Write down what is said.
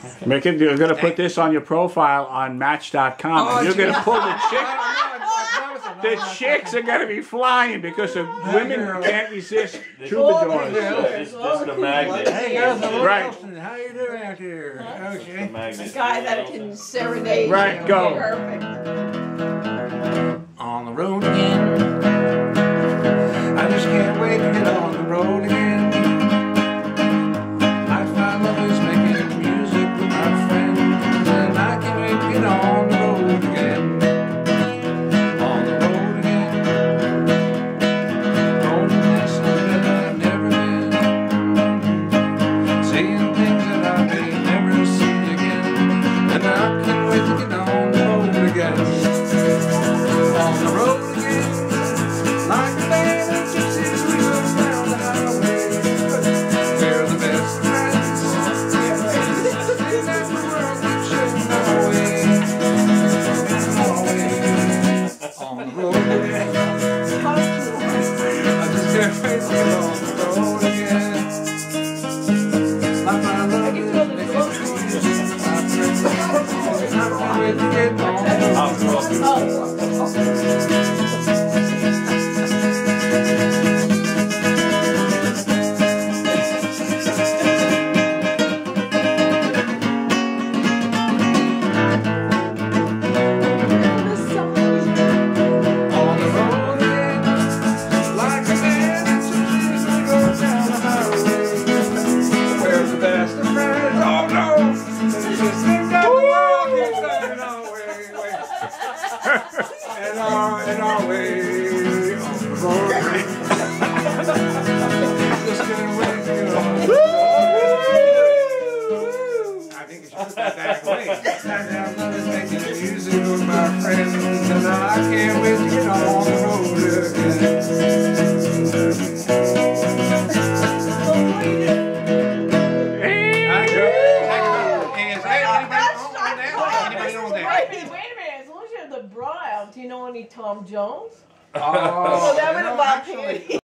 You're going to put this on your profile on Match.com. Oh, You're going to pull the chick. The The chicks are going to be flying because of women who can't resist troubadours. It's just a magnet. Hey, girls, Right. how you doing out here? Okay. A magnet. A guy that can serenade. Right, you. go. Perfect. On the road again. I just can't wait to get on the road again. I find love is making music with my friends, and I can't wait to get on the road again. On the road again. Going to places that I've never been. Seeing things that I may never see again. And I can't wait to get on the road again. On the road again, like a band of gypsies we go down the highway. We're the best friends, in that the world keeps shifting our way. On the road again, I just can't wait to get on the road again. Like my love is making music, my friends, I can't wait to get on the road again. In our way on the road. Just can't wait to get on the road. I think you should put that way. And I'm loving making music with my friends, and I can't wait to get on the road again. Do you know any Tom Jones? Oh, that would have actually,